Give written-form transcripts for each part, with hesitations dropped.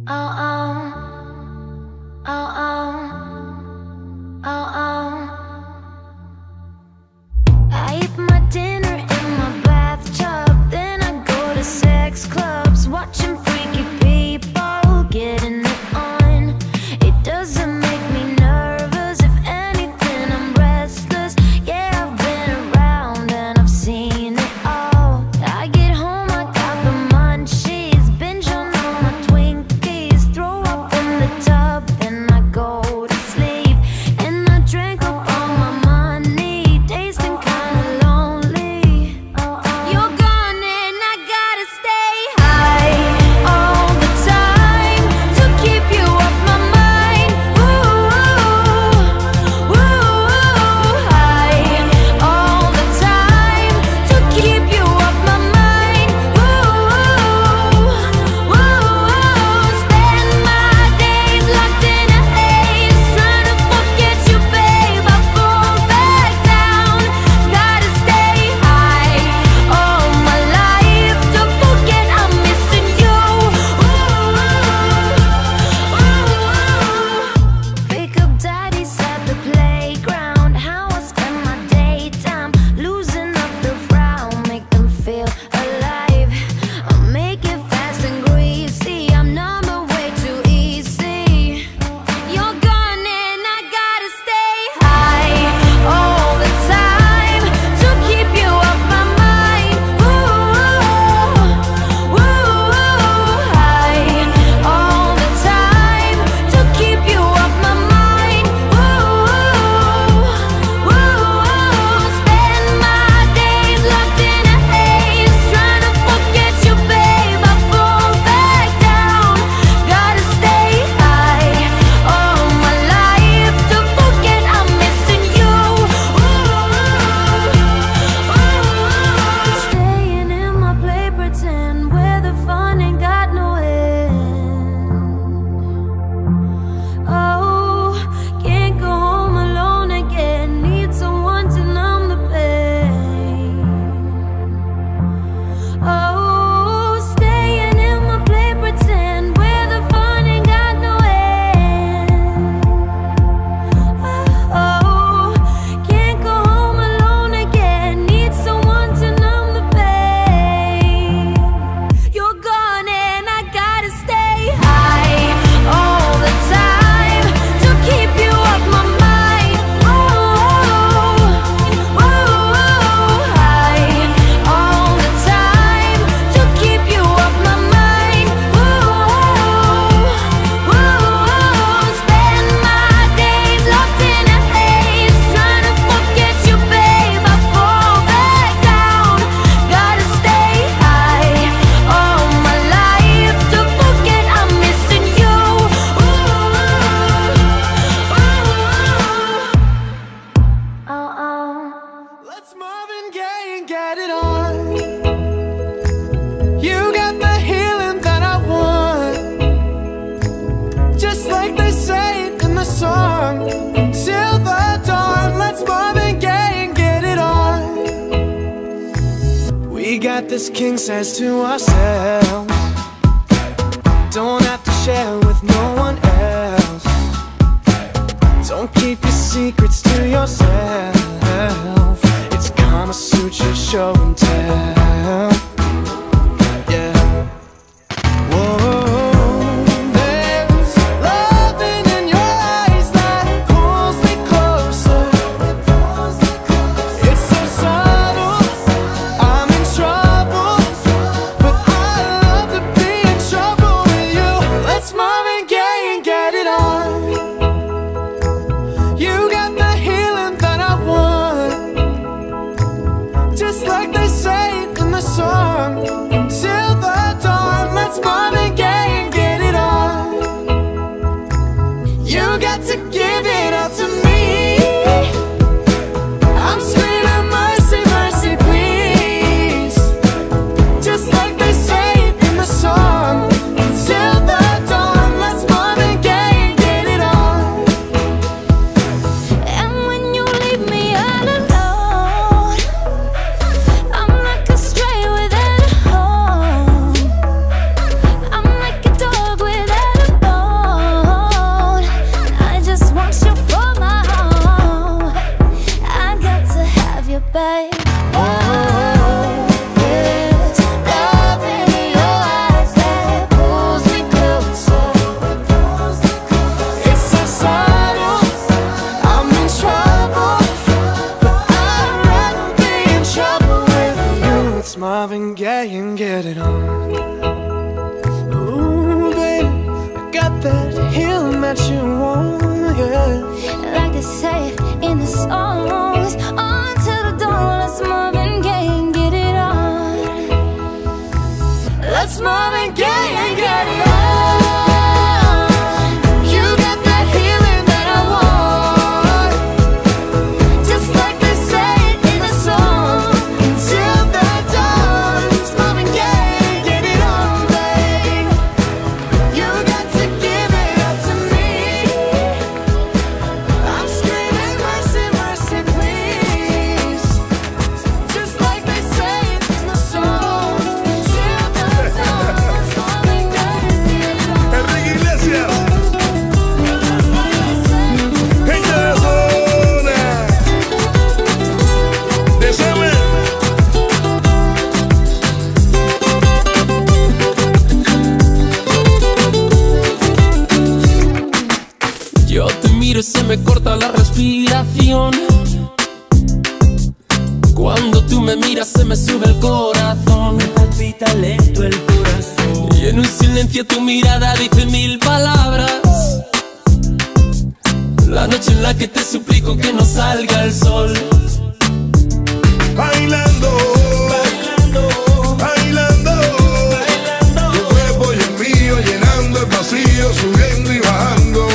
Oh, oh, oh, oh, oh, I eat my dinner in my bathtub, then I go to sex clubs, watching freaky people getting it on. It doesn't make me nervous, if anything I'm restless. Yeah, I've been around and I've seen it all. I get home, I got the munchies, binge on all my Twinkies, throw up in the tub, then I go to sleep. And I drank up all my money, tasting kinda lonely. You're gone and I gotta stay high all the time to keep you off my mind. Ooh, high all the time to keep you off my mind. Spend my days locked in a haze, trying to forget you, babe. I fall back down, gotta stay high all my life to forget I'm missing you. Pick up daddies at the playground, how I spend my daytime, losing up the frown, make them feel alive. I'll make it fast and greasy, I'm number way too easy. You're gone and I gotta stay high all the time to keep you off my mind. High all the time to keep you off my mind. Spend my days locked in a haze, trying to forget you, babe. I fall back down, gotta stay high all my life to forget I'm missing you. Staying in my play pretend, where the fun ain't got no end. Oh, can't go home alone again, need someone to numb the pain. Oh, staying in my play pretend, where the fun ain't got no end. Oh, can't go home alone again, need someone to numb the pain. You're gone and I gotta stay high all the time to keep you off my mind. High all the time to keep you off my mind. Spend my days locked in a haze, trying to forget you, babe. I fall back down, gotta stay high all my life to forget I'm missing you. Oh, oh. Let's Marvin Gaye and get it on. You got the healing that I want, just like they say it in the song. Till the dawn, let's Marvin Gaye and get it on. We got this king size to ourselves, don't have to share with no one else. Don't keep your secrets to yourself. It's Kama Sutra show and tell. Yeah. Whoa, there's loving in your eyes that pulls me closer. It's so subtle, I'm in trouble, but I love to be in trouble with you. Let's Marvin Gaye and get it on. You got the healing that I want, just like they say say it in the songs. On to the dawn, let's Marvin Gaye and get it on. Let's Marvin Gaye and get it on. Se me corta la respiración. Cuando tú me miras se me sube el corazón. Me palpita lento el corazón. Y en un silencio tu mirada dice 1000 palabras. La noche en la que te suplico que no salga el sol. Bailando, bailando, bailando, bailando. Tu cuerpo y el mío llenando el vacío, subiendo y bajando.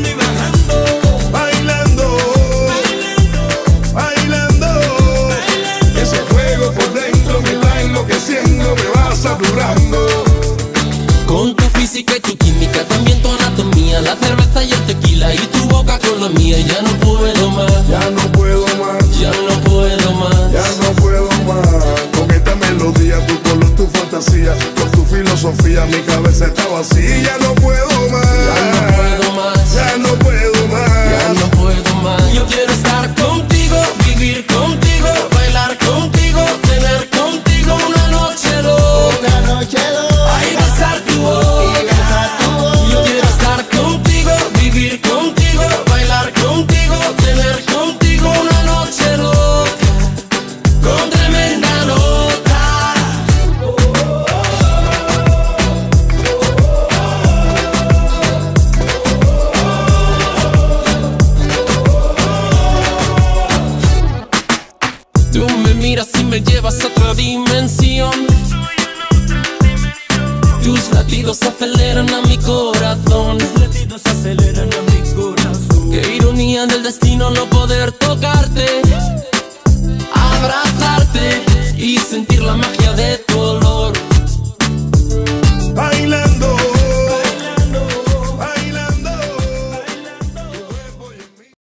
Con tu física y tu química, también tu anatomía, la cerveza y el tequila y tu boca con la mía. Ya no puedo más, ya no puedo más, ya no puedo más, ya no puedo más. Con esta melodía, tu color, tu fantasía, con tu filosofía, mi cabeza está vacía. Ya no puedo más, ya no puedo más, ya no puedo más, ya no puedo más. Yo quiero estar contigo, vivir contigo, bailar contigo, tener contigo una noche loca, Una noche loca. ay, besar tu boca. Yo quiero estar contigo, vivir contigo, bailar contigo, tener contigo una noche loca, con tremenda nota. Tú me miras y me llevas a otra dimensión. Tus latidos aceleran a mi corazón. Tus latidos aceleran a mi corazón. Qué ironía del destino no poder tocarte, abrazarte y sentir la magia de tu